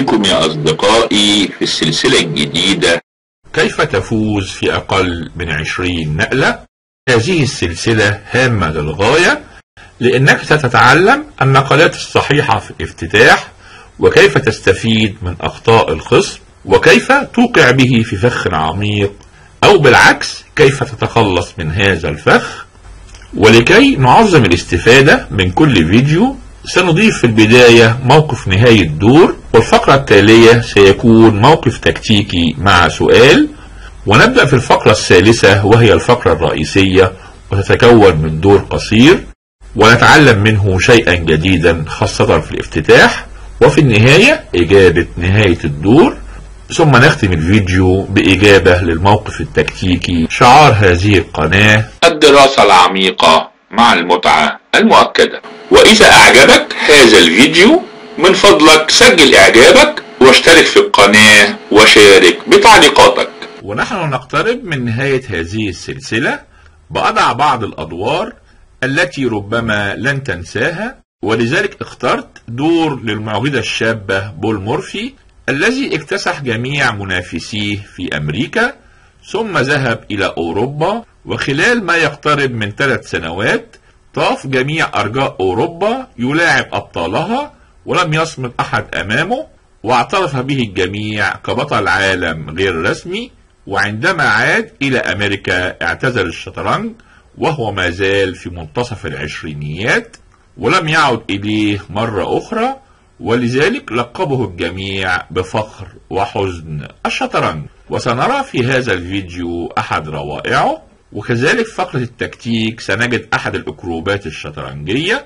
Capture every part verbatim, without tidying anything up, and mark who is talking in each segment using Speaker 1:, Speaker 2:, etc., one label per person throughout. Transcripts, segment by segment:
Speaker 1: بكم يا أصدقائي في السلسلة الجديدة
Speaker 2: كيف تفوز في أقل من عشرين نقلة. هذه السلسلة هامة للغاية لأنك ستتعلم النقلات الصحيحة في الافتتاح، وكيف تستفيد من أخطاء الخصم، وكيف توقع به في فخ عميق، أو بالعكس كيف تتخلص من هذا الفخ. ولكي نعظم الاستفادة من كل فيديو سنضيف في البداية موقف نهاية دور، والفقرة التالية سيكون موقف تكتيكي مع سؤال، ونبدأ في الفقرة الثالثة وهي الفقرة الرئيسية، وتتكون من دور قصير ونتعلم منه شيئا جديدا خاصة في الافتتاح، وفي النهاية إجابة نهاية الدور، ثم نختم الفيديو بإجابة للموقف التكتيكي. شعار هذه القناة:
Speaker 1: الدراسة العميقة مع المتعة المؤكدة. وإذا أعجبك هذا الفيديو من فضلك سجل إعجابك واشترك في القناة وشارك بتعليقاتك.
Speaker 2: ونحن نقترب من نهاية هذه السلسلة، بأضع بعض الأدوار التي ربما لن تنساها، ولذلك اخترت دور للمعجزة الشابة بول مورفي الذي اكتسح جميع منافسيه في أمريكا، ثم ذهب إلى أوروبا، وخلال ما يقترب من ثلاث سنوات طاف جميع أرجاء أوروبا يلاعب أبطالها، ولم يصمد أحد أمامه، واعترف به الجميع كبطل عالم غير رسمي. وعندما عاد إلى أمريكا اعتزل الشطرنج وهو ما زال في منتصف العشرينيات، ولم يعد إليه مرة أخرى، ولذلك لقبه الجميع بفخر وحزن الشطرنج. وسنرى في هذا الفيديو أحد روائعه، وكذلك فقرة التكتيك سنجد أحد الأكروبات الشطرنجية.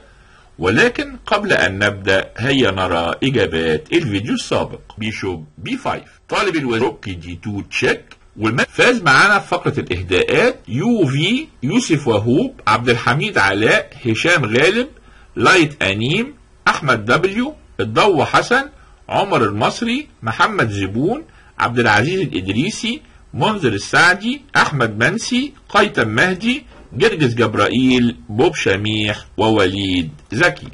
Speaker 2: ولكن قبل أن نبدأ هيا نرى إجابات الفيديو السابق. بيشوب بي خمسة، طالب الوزير روك دي اتنين تشيك، والملك فاز معانا في فقرة الإهداءات. يو في، يوسف وهوب، عبد الحميد علاء، هشام غالب، لايت أنيم، أحمد دبليو، الضو حسن، عمر المصري، محمد زبون، عبد العزيز الإدريسي، منذر السعدي، أحمد منسي، قيتم مهدي، جرجس جبرائيل، بوب شميح، ووليد زكي.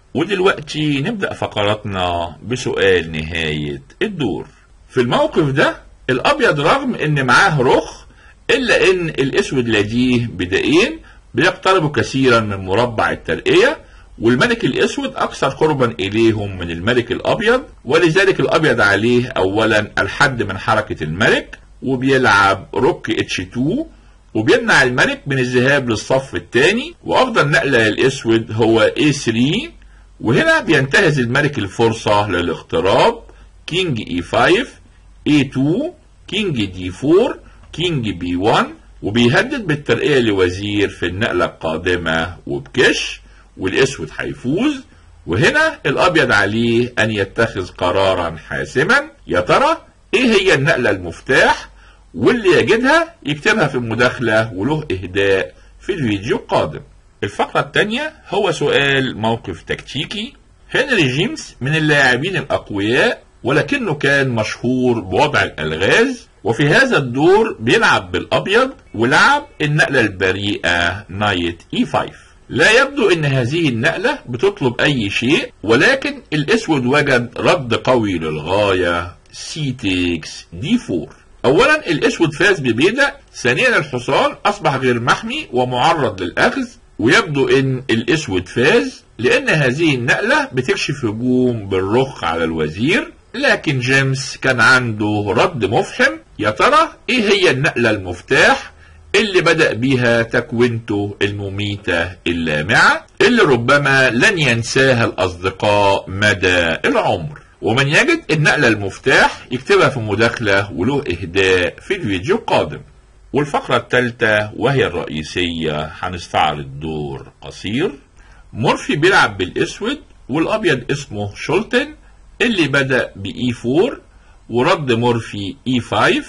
Speaker 2: ودلوقتي نبدأ فقراتنا بسؤال نهاية الدور. في الموقف ده الأبيض رغم إن معاه رخ، إلا إن الأسود لديه بدائين بيقتربوا كثيرا من مربع الترقية، والملك الأسود أكثر قربا إليهم من الملك الأبيض، ولذلك الأبيض عليه أولا الحد من حركة الملك، وبيلعب روك اتش اتنين، وبيمنع الملك من الذهاب للصف الثاني، وأفضل نقلة للأسود هو اي ثلاثة، وهنا بينتهز الملك الفرصة للاقتراب. كينج اي خمسة، اي اتنين، كينج دي أربعة، كينج بي واحد، وبيهدد بالترقية لوزير في النقلة القادمة وبكش، والأسود هيفوز. وهنا الأبيض عليه أن يتخذ قرارا حاسما. يا ترى إيه هي النقلة المفتاح؟ واللي يجدها يكتبها في المداخلة وله إهداء في الفيديو القادم. الفقرة الثانية هو سؤال موقف تكتيكي. هنري جيمس من اللاعبين الأقوياء، ولكنه كان مشهور بوضع الألغاز، وفي هذا الدور بيلعب بالأبيض ولعب النقلة البريئة نايت اي خمسة. لا يبدو ان هذه النقلة بتطلب اي شيء، ولكن الاسود وجد رد قوي للغاية، سي تيكس دي أربعة. اولا الاسود فاز ببيدق، ثانيا الحصان اصبح غير محمي ومعرض للاخذ، ويبدو ان الاسود فاز لان هذه النقلة بتكشف هجوم بالرخ على الوزير. لكن جيمس كان عنده رد مفحم. يا ترى ايه هي النقلة المفتاح اللي بدأ بيها تكوينته المميتة اللامعة، اللي ربما لن ينساها الأصدقاء مدى العمر؟ ومن يجد النقلة المفتاح يكتبها في مداخلة وله إهداء في الفيديو القادم. والفقرة الثالثة وهي الرئيسية هنستعرض دور قصير. مورفي بيلعب بالأسود، والأبيض اسمه شولتن اللي بدأ بإي أربعة، ورد مورفي إي خمسة،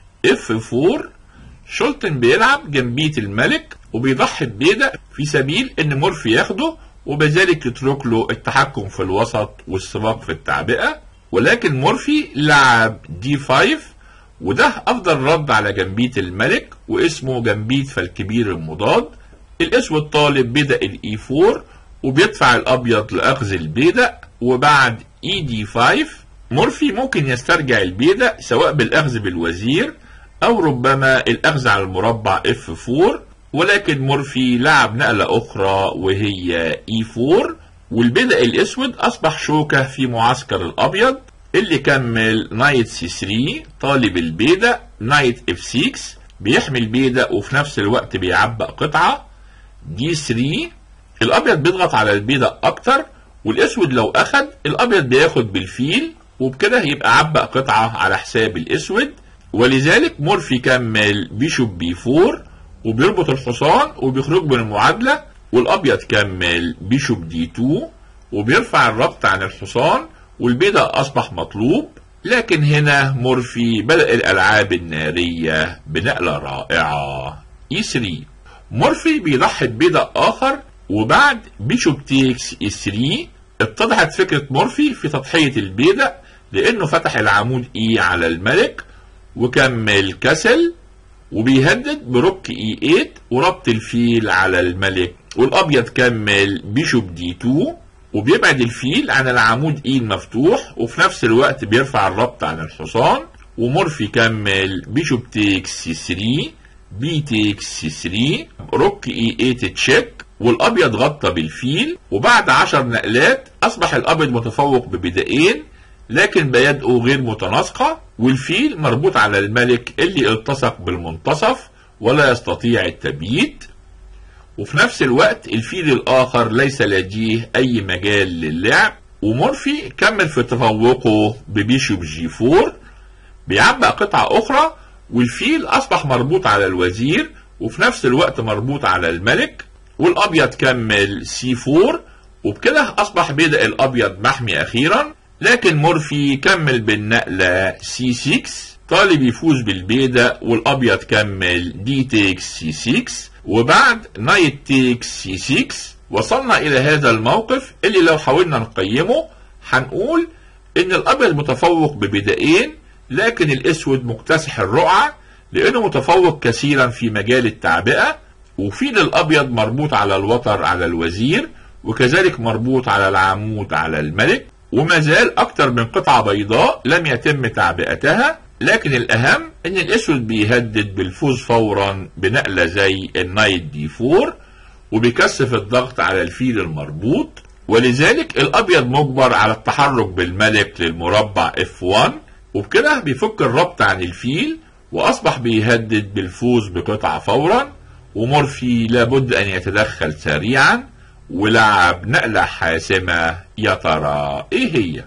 Speaker 2: إف أربعة. شولتن بيلعب جنبية الملك وبيضحي ببيدق في سبيل ان مورفي ياخده، وبذلك يترك له التحكم في الوسط والسباق في التعبئة. ولكن مورفي لعب دي خمسة، وده افضل رد على جنبية الملك، واسمه جنبية فالكبير المضاد. الاسود طالب بيدق الاي أربعة، وبيدفع الابيض لاخذ البيدق، وبعد اي دي خمسة مورفي ممكن يسترجع البيدق سواء بالأخذ بالوزير أو ربما الأخذ على المربع اف أربعة، ولكن مورفي لعب نقلة أخرى وهي اي أربعة، والبيدق الأسود أصبح شوكة في معسكر الأبيض اللي كمل نايت سي ثلاثة. طالب البيدق نايت اف ستة بيحمي البيدق وفي نفس الوقت بيعبق قطعة دي ثلاثة. الأبيض بيضغط على البيدق أكتر، والأسود لو أخد الأبيض بياخد بالفيل، وبكده يبقى عبق قطعة على حساب الأسود. ولذلك مورفي كمل بيشوب بي أربعة وبيربط الحصان وبيخرج من المعادلة، والأبيض كمل بيشوب دي اتنين وبيرفع الربط عن الحصان، والبيدق أصبح مطلوب. لكن هنا مورفي بدأ الألعاب النارية بنقلة رائعة اي ثلاثة. مورفي بيضحي ببيدق آخر، وبعد بيشوب تيكس اي ثلاثة اتضحت فكرة مورفي في تضحية البيدق، لأنه فتح العمود اي على الملك وكمل كسل، وبيهدد بروك اي ثمانية وربط الفيل على الملك، والأبيض كمل بيشوب دي اتنين وبيبعد الفيل عن العمود اي المفتوح، وفي نفس الوقت بيرفع الربط عن الحصان. ومورفي كمل بيشوب تيكس سي ثلاثة بي تيكس سي ثلاثة روك اي ثمانية تشيك، والأبيض غطى بالفيل. وبعد عشر نقلات أصبح الأبيض متفوق ببدائين، لكن بيدقه غير متناسقة، والفيل مربوط على الملك اللي التصق بالمنتصف ولا يستطيع التبييت. وفي نفس الوقت الفيل الآخر ليس لديه أي مجال للعب، ومورفي كمل في تفوقه ببيشوب جي أربعة بيعبق قطعة أخرى، والفيل أصبح مربوط على الوزير وفي نفس الوقت مربوط على الملك، والأبيض كمل سي أربعة وبكده أصبح بيدق الأبيض محمي أخيرا. لكن مورفي كمل بالنقلة سي ستة طالب يفوز بالبيدق، والأبيض كمل دي تيكس سي ستة، وبعد نايت تيكس سي ستة وصلنا إلى هذا الموقف اللي لو حاولنا نقيمه هنقول إن الأبيض متفوق ببدائين، لكن الأسود مكتسح الرقعة لأنه متفوق كثيرا في مجال التعبئة، وفيل الأبيض مربوط على الوتر على الوزير، وكذلك مربوط على العمود على الملك، وما زال أكتر من قطعة بيضاء لم يتم تعبئتها. لكن الأهم إن الأسود بيهدد بالفوز فورا بنقلة زي النايت دي أربعة وبيكثف الضغط على الفيل المربوط، ولذلك الأبيض مجبر على التحرك بالملك للمربع اف واحد، وبكده بيفك الربط عن الفيل وأصبح بيهدد بالفوز بقطعة فورا. ومورفي لابد أن يتدخل سريعا ولعب نقلة حاسمة، يا ترى إيه هي؟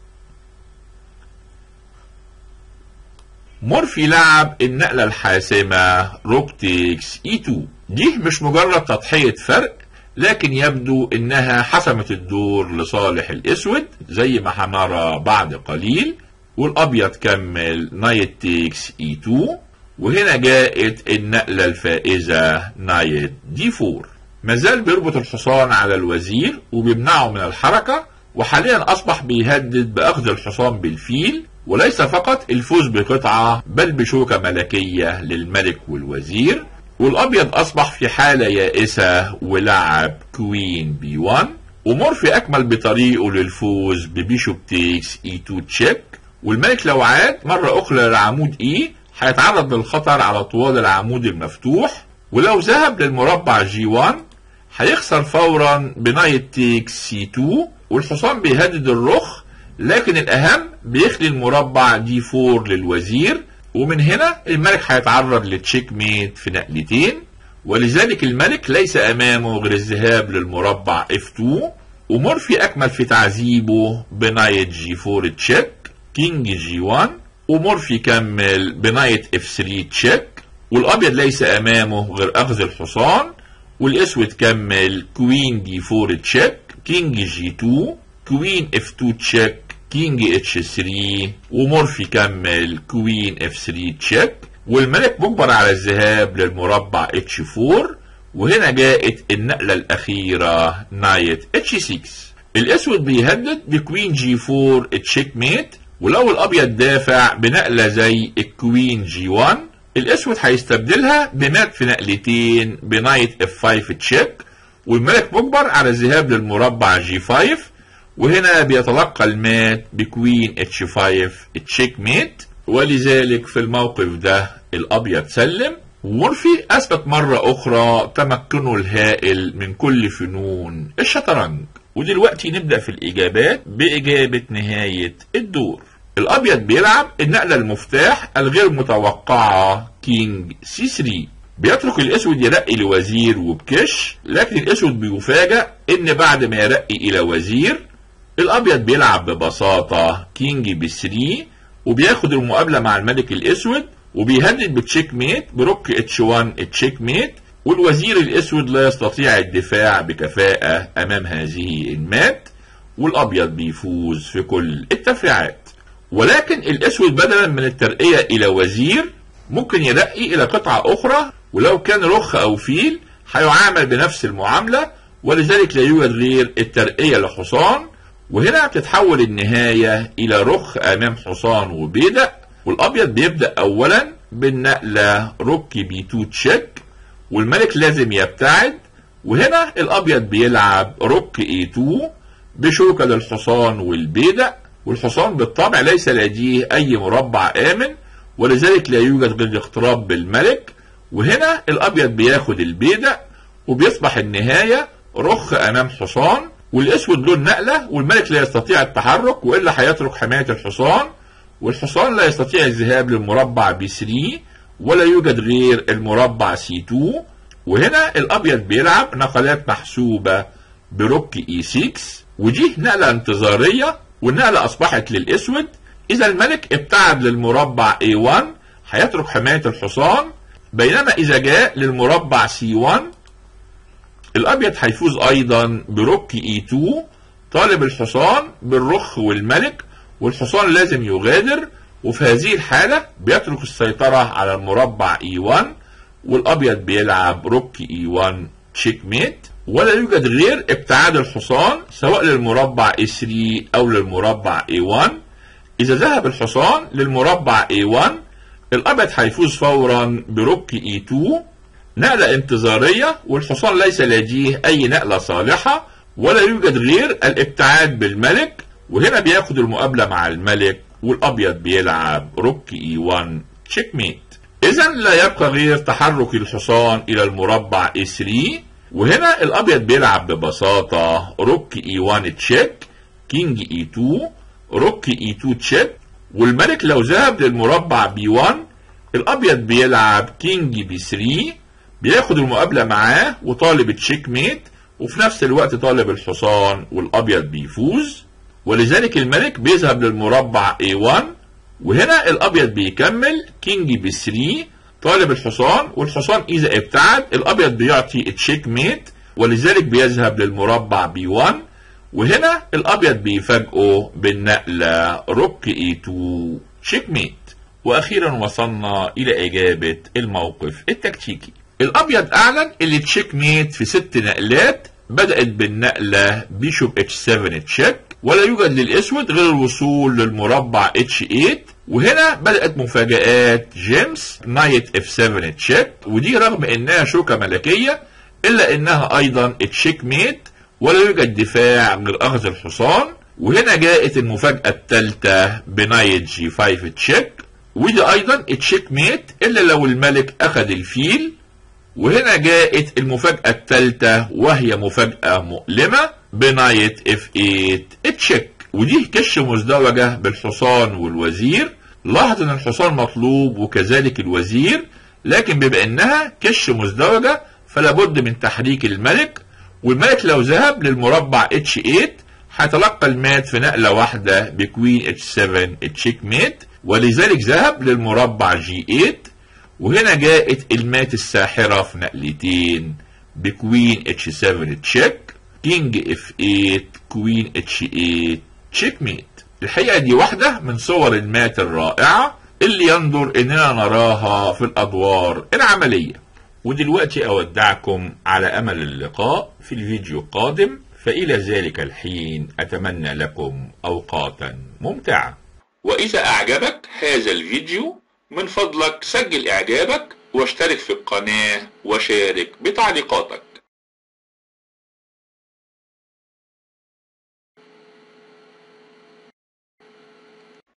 Speaker 2: مورفي لعب النقلة الحاسمة روك تيكس اي اتنين. دي مش مجرد تضحية فرق، لكن يبدو انها حسمت الدور لصالح الاسود زي ما هنرى بعد قليل. والابيض كمل نايت تيكس اي اتنين، وهنا جاءت النقلة الفائزة نايت دي أربعة. مازال بيربط الحصان على الوزير وبيمنعه من الحركة، وحاليا اصبح بيهدد باخذ الحصان بالفيل، وليس فقط الفوز بقطعة بل بشوكة ملكية للملك والوزير. والأبيض أصبح في حالة يائسة ولعب كوين بي واحد، ومورفي أكمل بطريقه للفوز ببيشوب تيكس اي اتنين تشيك. والملك لو عاد مرة أخرى للعمود اي هيتعرض للخطر على طوال العمود المفتوح، ولو ذهب للمربع جي واحد هيخسر فورا بنايت تيكس سي اتنين، والحصان بيهدد الرخ، لكن الأهم بيخلي المربع دي أربعة للوزير، ومن هنا الملك هيتعرض لتشيك ميت في نقلتين. ولذلك الملك ليس أمامه غير الذهاب للمربع اف اتنين، ومورفي أكمل في تعذيبه بنايت جي أربعة تشيك كينج جي واحد، ومورفي كمل بنايت اف ثلاثة تشيك، والأبيض ليس أمامه غير أخذ الحصان، والأسود كمل كوين دي أربعة تشيك كينج جي اتنين كوين اف اتنين تشيك كينج اتش ثلاثة، ومورفي كمل كوين اف ثلاثة تشيك، والملك مجبر على الذهاب للمربع اتش أربعة، وهنا جاءت النقلة الأخيرة نايت اتش ستة. الأسود بيهدد بكوين جي أربعة تشيك ميت، ولو الأبيض دافع بنقلة زي الكوين جي واحد الأسود هيستبدلها بمات في نقلتين بنايت اف خمسة تشيك، والملك مجبر على الذهاب للمربع جي خمسة، وهنا بيتلقى المات بكوين اتش خمسة تشيك ميت، ولذلك في الموقف ده الابيض سلم. ومورفي اثبت مرة اخرى تمكنه الهائل من كل فنون الشطرنج. ودلوقتي نبدأ في الاجابات باجابة نهاية الدور. الابيض بيلعب النقلة المفتاح الغير متوقعة كينج سي ثلاثة، بيترك الاسود يرقي لوزير وبكش، لكن الاسود بيفاجأ ان بعد ما يرقي الى وزير الابيض بيلعب ببساطة كينج بي ثلاثة، وبياخد المقابلة مع الملك الاسود وبيهدد بتشيك ميت بروك اتش واحد تشيك ميت، والوزير الاسود لا يستطيع الدفاع بكفاءة امام هذه المات، والابيض بيفوز في كل التفريعات. ولكن الاسود بدلا من الترقية الى وزير ممكن يرقي الى قطعة اخرى، ولو كان رخ او فيل هيعامل بنفس المعاملة، ولذلك لا يوجد غير الترقية لحصان. وهنا بتتحول النهاية الى رخ امام حصان وبيدق، والابيض بيبدأ اولا بالنقلة روك بي اتنين تشيك، والملك لازم يبتعد. وهنا الابيض بيلعب روك اي اتنين بشوكة للحصان والبيدق، والحصان بالطبع ليس لديه اي مربع امن، ولذلك لا يوجد غير الاقتراب بالملك. وهنا الابيض بياخد البيدق، وبيصبح النهاية رخ امام حصان، والاسود له النقلة، والملك لا يستطيع التحرك والا هيترك حماية الحصان، والحصان لا يستطيع الذهاب للمربع بي ثلاثة، ولا يوجد غير المربع سي اتنين. وهنا الابيض بيلعب نقلات محسوبة بروك اي ستة، ودي نقلة انتظارية، والنقلة اصبحت للاسود. اذا الملك ابتعد للمربع اي واحد هيترك حماية الحصان، بينما اذا جاء للمربع سي واحد الابيض هيفوز ايضا بروك اي اتنين، طالب الحصان بالرخ والملك، والحصان لازم يغادر، وفي هذه الحالة بيترك السيطرة على المربع اي واحد، والابيض بيلعب روك اي واحد تشيك ميت، ولا يوجد غير ابتعاد الحصان سواء للمربع اي ثلاثة او للمربع اي واحد. اذا ذهب الحصان للمربع اي واحد الابيض هيفوز فورا بروك اي اتنين، نقلة انتظارية، والحصان ليس لديه اي نقلة صالحة، ولا يوجد غير الابتعاد بالملك، وهنا بياخد المقابلة مع الملك، والابيض بيلعب روك اي واحد تشيك ميت. اذا لا يبقى غير تحرك الحصان الى المربع اي ثلاثة، وهنا الابيض بيلعب ببساطة روك اي واحد تشيك، كينج اي اتنين، روك اي اتنين تشيك، والملك لو ذهب للمربع بي واحد الابيض بيلعب كينج بي ثلاثة، بياخد المقابلة معاه وطالب تشيك ميت، وفي نفس الوقت طالب الحصان، والابيض بيفوز، ولذلك الملك بيذهب للمربع اي واحد، وهنا الابيض بيكمل كينج بي ثلاثة طالب الحصان، والحصان اذا ابتعد الابيض بيعطي تشيك ميت، ولذلك بيذهب للمربع بي واحد، وهنا الابيض بيفاجئه بالنقلة روك اي اتنين تشيك ميت. واخيرا وصلنا الى اجابة الموقف التكتيكي. الابيض اعلن اللي تشيك ميت في ست نقلات، بدأت بالنقلة بيشوب اتش سبعة تشيك، ولا يوجد للاسود غير الوصول للمربع اتش ثمانية، وهنا بدأت مفاجآت جيمس نايت اف سبعة تشيك، ودي رغم انها شوكة ملكية الا انها ايضا تشيك ميت، ولا يوجد دفاع غير اخذ الحصان. وهنا جاءت المفاجأة الثالثة بنايت جي خمسة تشيك، ودي ايضا تشيك ميت الا لو الملك اخذ الفيل. وهنا جاءت المفاجأة الثالثة وهي مفاجأة مؤلمة بنايت اف ثمانية تشيك، ودي كش مزدوجة بالحصان والوزير. لاحظ ان الحصان مطلوب وكذلك الوزير، لكن بما انها كش مزدوجة فلا بد من تحريك الملك، والملك لو ذهب للمربع اتش ثمانية هيتلقى المات في نقلة واحدة بكوين اتش سبعة تشيك ميت، ولذلك ذهب للمربع جي ثمانية، وهنا جاءت المات الساحرة في نقلتين بكوين اتش سبعة تشيك، كينج اف ثمانية، كوين اتش ثمانية تشيك ميت. الحقيقة دي واحدة من صور المات الرائعة اللي ينظر اننا نراها في الادوار العملية. ودلوقتي اودعكم على امل اللقاء في الفيديو القادم، فالى ذلك الحين اتمنى لكم اوقاتا ممتعة.
Speaker 1: واذا اعجبك هذا الفيديو من فضلك سجل اعجابك واشترك في القناة وشارك بتعليقاتك.